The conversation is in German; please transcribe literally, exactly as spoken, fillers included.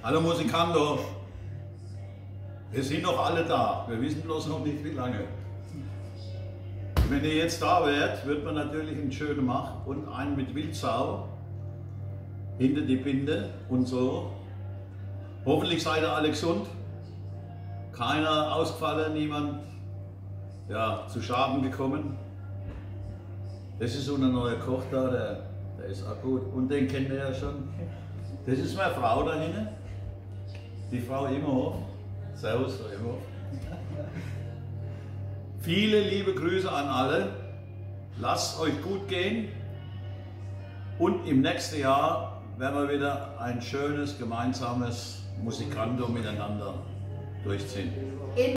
Hallo Musikanten, wir sind noch alle da, wir wissen bloß noch nicht wie lange. Wenn ihr jetzt da wärt, wird man natürlich einen schönen Mach und einen mit Wildsau hinter die Binde und so. Hoffentlich seid ihr alle gesund, keiner ausgefallen, niemand ja, zu Schaden gekommen. Das ist unser neuer Koch da, der, der ist auch gut und den kennt ihr ja schon. Das ist meine Frau da hinten, die Frau Immerhoff. Servus, Frau Immerhoff. Viele liebe Grüße an alle, lasst euch gut gehen und im nächsten Jahr werden wir wieder ein schönes gemeinsames Musikanto miteinander durchziehen.